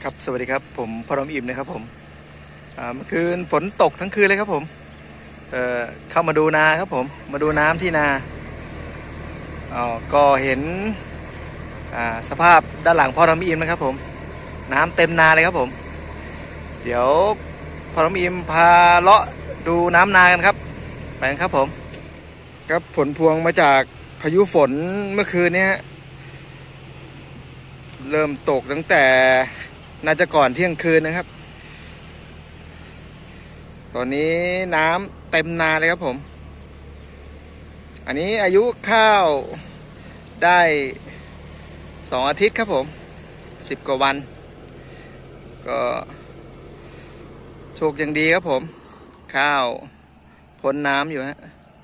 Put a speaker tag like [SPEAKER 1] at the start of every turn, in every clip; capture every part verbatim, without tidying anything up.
[SPEAKER 1] ครับสวัสดีครับผมพรหมอิ่มนะครับผมเมื่อคืนฝนตกทั้งคืนเลยครับผมเอ่อเข้ามาดูนาครับผมมาดูน้ำที่นาอ๋อก็เห็นสภาพด้านหลังพรหมอิ่มนะครับผมน้ำเต็มนาเลยครับผมเดี๋ยวพรหมอิ่มพาเลาะดูน้ำนากันครับไปกันครับผมครับผลพวงมาจากพายุฝนเมื่อคืนนี้เริ่มตกตั้งแต่น่าจะก่อนเที่ยงคืนนะครับตอนนี้น้ำเต็มนาเลยครับผมอันนี้อายุข้าวได้สองอาทิตย์ครับผมสิบกว่าวันก็โชคยังดีครับผมข้าวพ้นน้ำอยู่ฮะ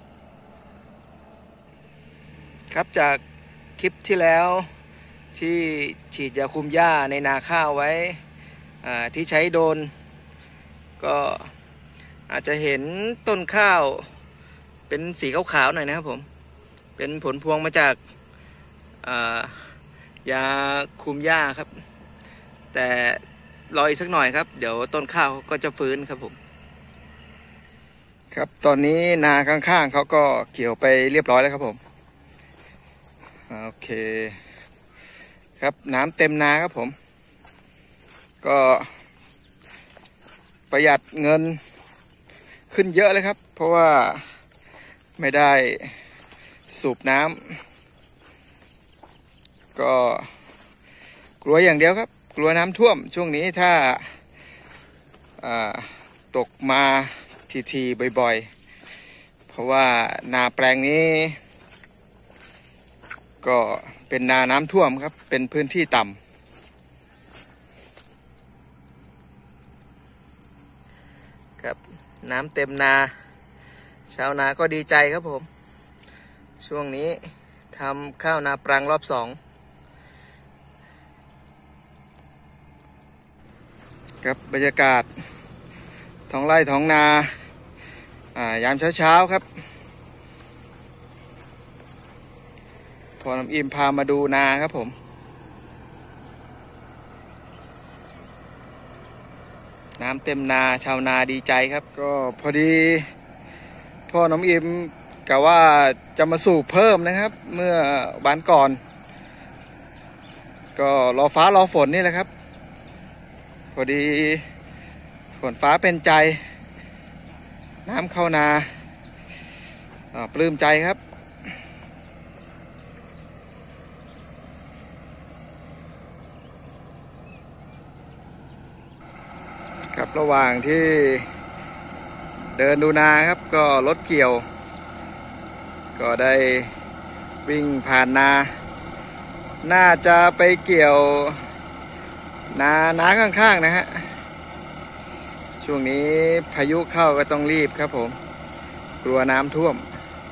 [SPEAKER 1] ครับจากคลิปที่แล้วที่ฉีดยาคุมหญ้าในนาข้าวไว้ที่ใช้โดรนก็อาจจะเห็นต้นข้าวเป็นสีขาวๆหน่อยนะครับผมเป็นผลพวงมาจากยาคุมหญ้าครับแต่รออีกสักหน่อยครับเดี๋ยวต้นข้าวก็จะฟื้นครับผมครับตอนนี้นาข้างๆเขาก็เกี่ยวไปเรียบร้อยแล้วครับผมโอเคครับน้ำเต็มนาครับผมก็ประหยัดเงินขึ้นเยอะเลยครับเพราะว่าไม่ได้สูบน้ำก็กลัวอย่างเดียวครับกลัวน้ำท่วมช่วงนี้ถ้าตกมาทีๆบ่อยๆเพราะว่านาแปลงนี้ก็เป็นนาน้ำท่วมครับเป็นพื้นที่ต่ำครับน้ำเต็มนาชาวนาก็ดีใจครับผมช่วงนี้ทำข้าวนาปรังรอบสองครับบรรยากาศท้องไร่ท้องนาอ่ายามเช้าๆครับพอน้ำอิ่มพามาดูนาครับผมน้ำเต็มนาชาวนาดีใจครับก็พอดีพ่อน้ำอิ่มกะว่าจะมาสูบเพิ่มนะครับเมื่อวันก่อนก็รอฟ้ารอฝนนี่แหละครับพอดีฝนฟ้าเป็นใจน้ำเข้านาปลื้มใจครับครับระหว่างที่เดินดูนาครับก็รถเกี่ยวก็ได้วิ่งผ่านนาน่าจะไปเกี่ยวนานาข้างๆนะฮะช่วงนี้พายุเข้าก็ต้องรีบครับผมกลัวน้ำท่วม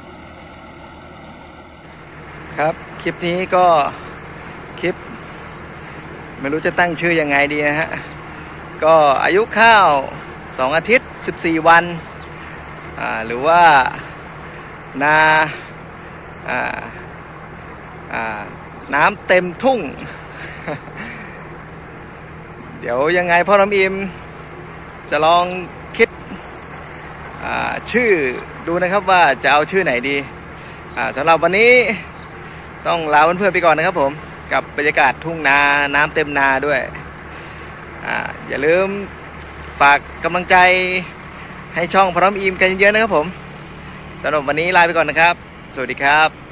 [SPEAKER 1] ครับคลิปนี้ก็คลิปไม่รู้จะตั้งชื่อยังไงดีนะฮะก็อายุข้าวสองอาทิตย์สิบสี่วันอ่าหรือว่านาอ่าอ่าน้ำเต็มทุ่ง เดี๋ยวยังไงพ่อน้ำอิ่มจะลองคิดชื่อดูนะครับว่าจะเอาชื่อไหนดีสำหรับวันนี้ต้องลาเพื่อนๆไปก่อนนะครับผมกับบรรยากาศทุ่งนาน้ำเต็มนาด้วยอ่าอย่าลืมฝากกำลังใจให้ช่องพร้อมอิ่มกันเยอะๆนะครับผมสำหรับวันนี้ลาไปก่อนนะครับสวัสดีครับ